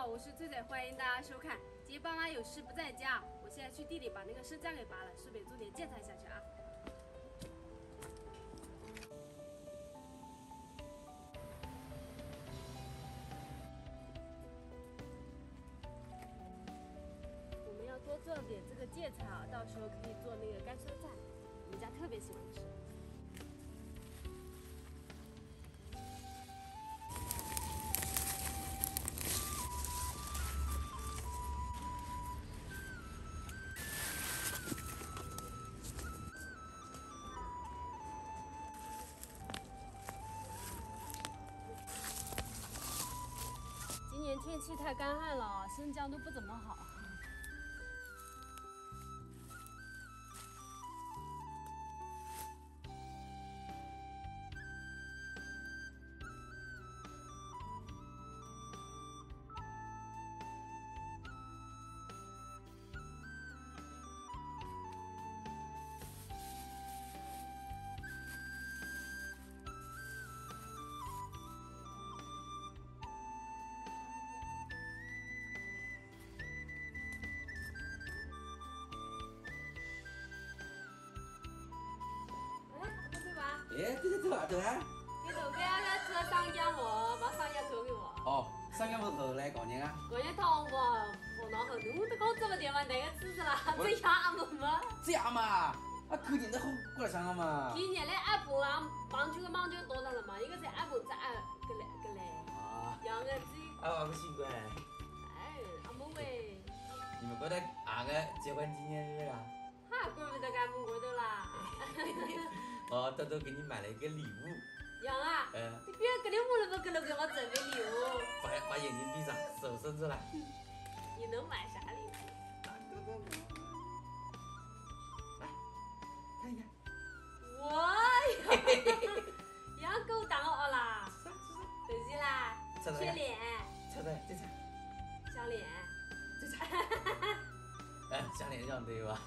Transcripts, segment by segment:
好，我是翠翠，欢迎大家收看。今天爸妈有事不在家，我现在去地里把那个生姜给拔了，顺便做点建材下去啊。我们要多种点这个芥菜啊，到时候可以做那个干酸菜，我们家特别喜欢吃。 今年天气太干旱了，生姜都不怎么好。 哎，对对对啊，对啊。 你豆干要吃生姜么？把生姜做给我。 哦，生姜不是后来过年啊？ 过年汤我然后我都搞这么点嘛，那个吃了，这样么嘛？ 这样嘛，啊，过年的好过来香了嘛。 今年的俺婆啊，忙就多上了嘛，一个是俺婆在俺个嘞。 啊。 养个鸡。 啊，不习惯。 哎，阿母喂。 你们觉得俺个结婚纪念日啊？ 哈，怪不得俺们过的啦。 哦，豆豆给你买了一个礼物。 杨啊，你别跟你屋里不给我准备礼物。 把眼睛闭上，手伸出来。 你能买啥礼物？ 来，看一看。 哇呀，养狗当我啦！对起啦，缺脸。 猜猜，这猜。 项链。 这猜。项链这样对吧？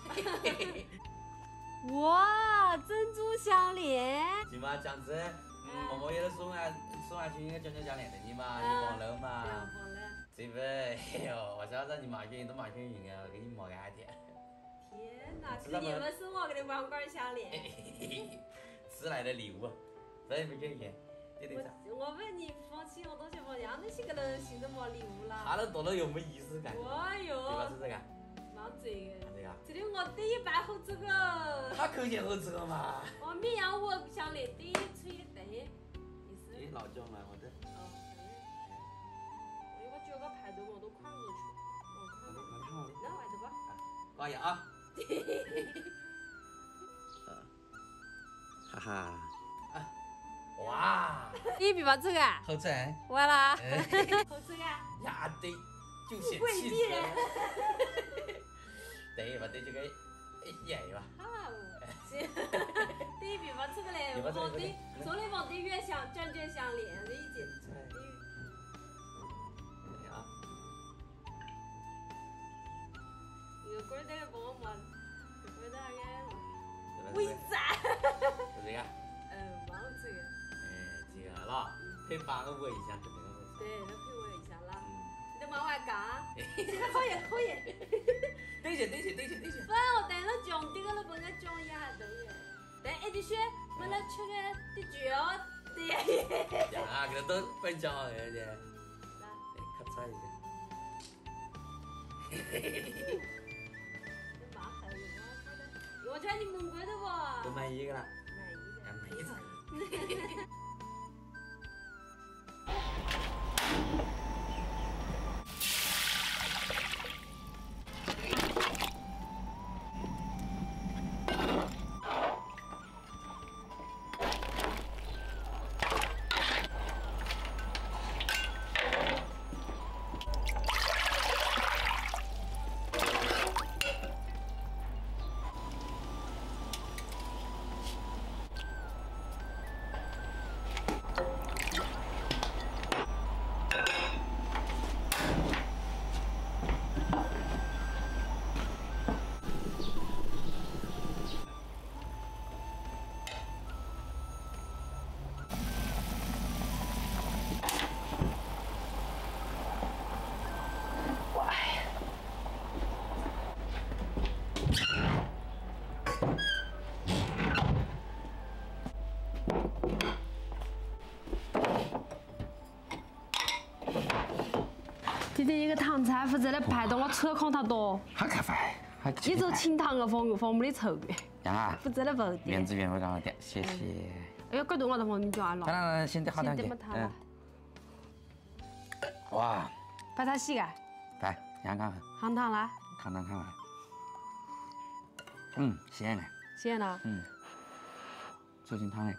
哇，珍珠项链！ 今嘛这样子，默默有人送下去应该讲项链的你嘛，你放楼嘛。 放楼。 这不，哎呦，我晓得你马云都马云云啊，我给你摸干点。 天哪，去年没送我给你王冠项链。 迟来的礼物，这也不给钱，对对我问你放起我东西么样？那些个人寻着没礼物啦？ 他那多了有没仪式感？ 哎呦， 对吧？是这个。 蛮这个。 这个。 这里我第一把好这个。 他口前好这个嘛。 我绵羊我项链第一吹的，意思。 你老叫嘛，我的。 哦，我觉个排队我都跨过去。那外头吧。 高雅啊。哈哈。哇！ 你比吧这个啊？ 好吃。 完了。好吃啊？ 呀对，就显气质。对吧？对这个，耶吧。 好，行。第一比吧这个嘞，昨天往对月相卷项链的一件。 啊。 一个龟蛋给我摸，龟蛋给微赞。 是这个。 蛮好吃的。 这个了，配8个窝一下就没有问题。 对，那配窝一下啦。你得往外干。可以。 对些。 反我带了酱，这个了不我酱一下都有。但一滴血，我来吃个的椒，对。 呀，这都分酱了的。 来， 咔嚓一下。 这蛮好的，我觉得你蒙贵的不？ 都满意了。 满意的。 今天一个糖菜，负责来排到我车扛它多。 好开饭，好吃。 一做清汤个放没得臭的。 杨啊， 负责来不原汁原味刚好点，谢谢。 哎呀，这顿我都放你家了。 当现在好点点。哇。 把它洗干。 来，杨看看。 夯汤啦。 烫烫看看。鲜嘞。 鲜了。 走进汤嘞。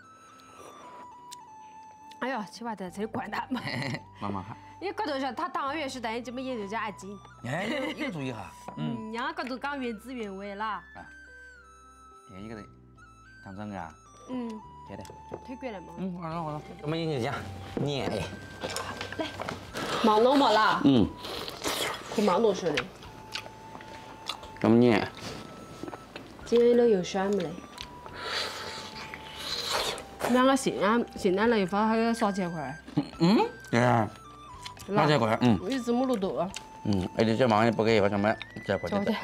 哎呦，吃完的这里怪大嘛。 慢慢看。 你这头说它汤圆是但这么研究加爱精。 哎，有注意哈。 人家这头讲原汁原味啦。 啊。哎，一个糖蒸啊。对的。 推过来嘛。 好了。我们研究下，捏哎。 来。毛弄嘛啦。可毛弄说的。 我们捏。 今天都有酸没嘞？两个咸蛋了一包还有3千块。 对啊。3千块。 你怎么都多啊？ 而且这忙也不给我什么，这不得。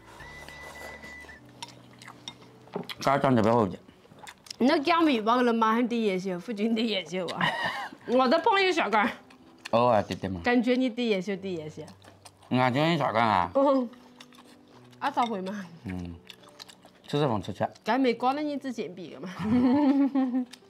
家长就不要回去。 那讲米包了马上第一秀，附近第一秀啊！我的朋友下岗。 哦，对嘛。 感觉你第一秀。 俺今天下岗啊？ 啊，咋会嘛？ 吃饭吃。 该没搞了你之前比的嘛。